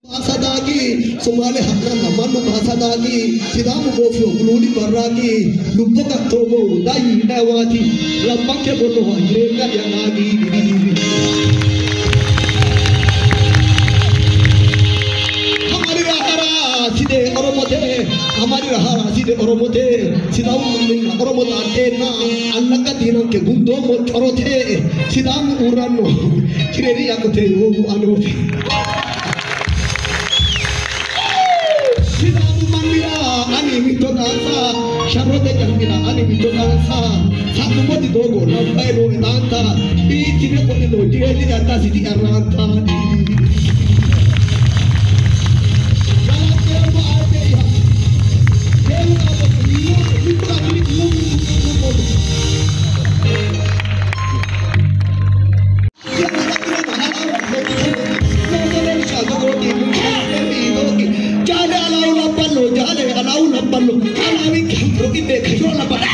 Asadagi, Somali Hakna Namanu Asadagi, Sidamu Gofio, Gluli Baraki, Lupoka Tomo, Dai Nawati, Lampake Bono, Jreka Yanagi. Hamari Rahara, Side Oromote, Hamari Rahara, Side Oromote, Sidamu Oromota Tena, Anakadino, Kebundo, Torote, Sidamu Urano, Chiri Yakote, Anote. Ani mito dansa, sharote jangina. Ani mito dansa, satu moti dogo, lampai no nanta. Iti ne kone no dia di danta sidi aranta. Jalan kerja ada ya. Dewa apa ni? Mitra ni Ballo, kalawi kembro ide kayola bala.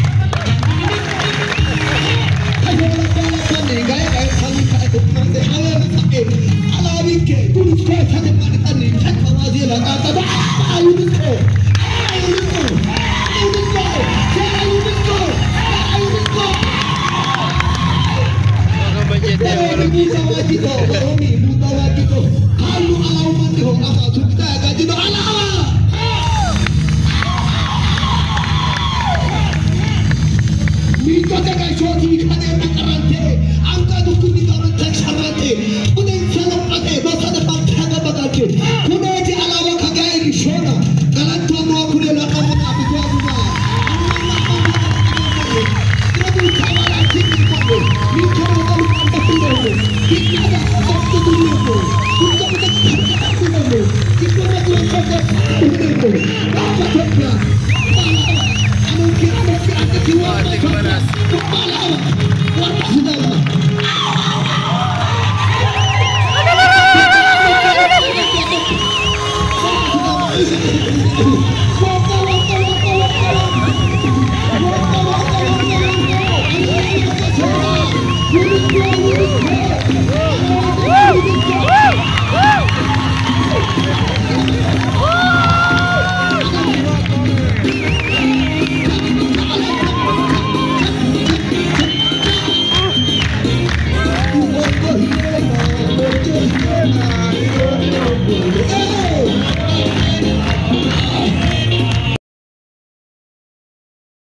Kayola bala tani gaya gaya tani kaya kumande hawa sake. Kalawi ke tulus ke tani mani tani chat bawazi la kata ba ayusko, ayusko, ayusko, ayusko, ayusko. Baromi mutawaji do, baromi mutawaji do. Kalu alau mati ho asa sukta gaji do alawa. Mito jaga jodi khane makarante angka dukku di dalam teksarante udah salam ate masa depan thaga bagake kuno je alawa khagai rishona kalan to mo kure la ko na bijo duna Prabu kawala thiki ko mito ko anta tuno kikna da sabtu dunia ko kunta ko khata ko no kikna ko khata ko